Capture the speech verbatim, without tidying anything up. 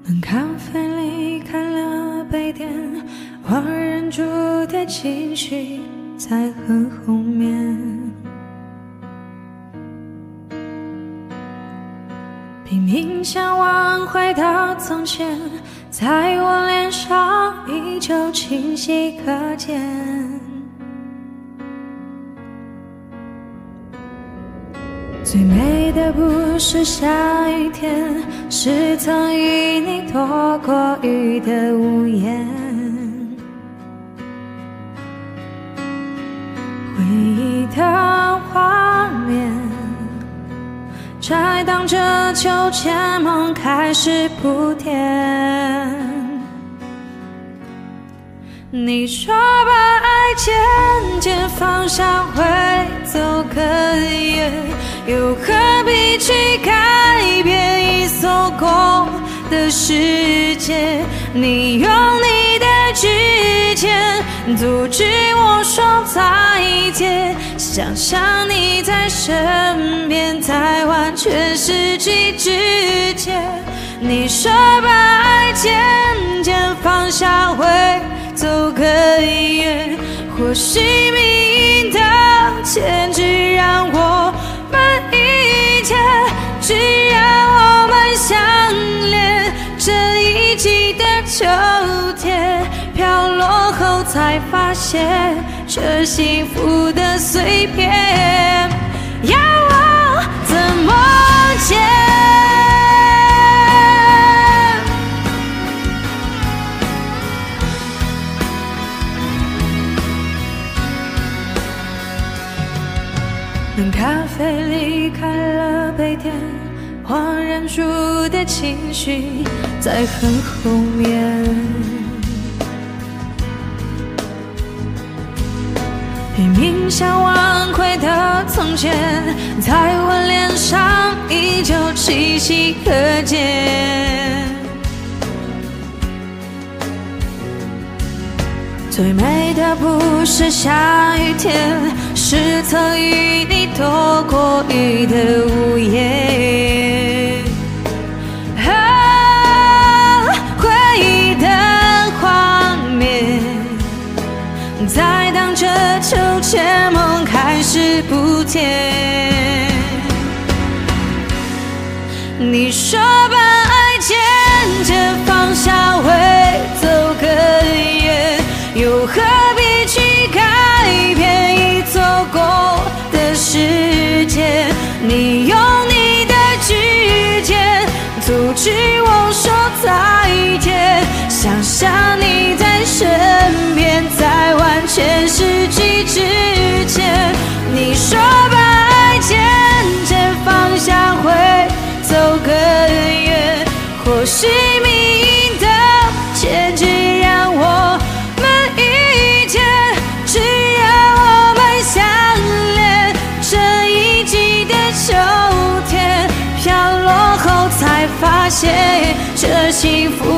冷咖啡里看了杯垫，我忍住的情绪在很后面。拼命想挽回到从前，在我脸上依旧清晰可见。最美的不是下雨天，是曾与你躲过雨的屋檐。回忆的画面，在荡着秋千，梦开始铺垫。你说把爱渐渐放下会走更远，又何必去改变已走过的世界？你用你的指尖阻止我说再见，想象你在身边，在完全失去之前。你说把爱渐渐放下会走更远，或许命运的牵制让我们遇见，只让我们相恋。这一季的秋天飘落后，才发现这幸福的碎片，要我怎么捡？冷咖啡里开了杯垫，我忍住的情绪在很后面。拼命想挽回的从前，在我脸上依旧清晰可见。最美的不是下雨天，是曾与你躲过雨的屋檐。啊，回忆的画面，在荡着秋千，梦开始铺垫。你说把爱渐渐放下会走更远，又何必去改变已走过的世界？你用你的指尖阻止我说再见，想象你在身边，在完全失去之前。你说把爱渐渐放下会走更远，或许命运的牵制让我们遇见，只让我们相恋。这一季的秋天飘落后，才发现这幸福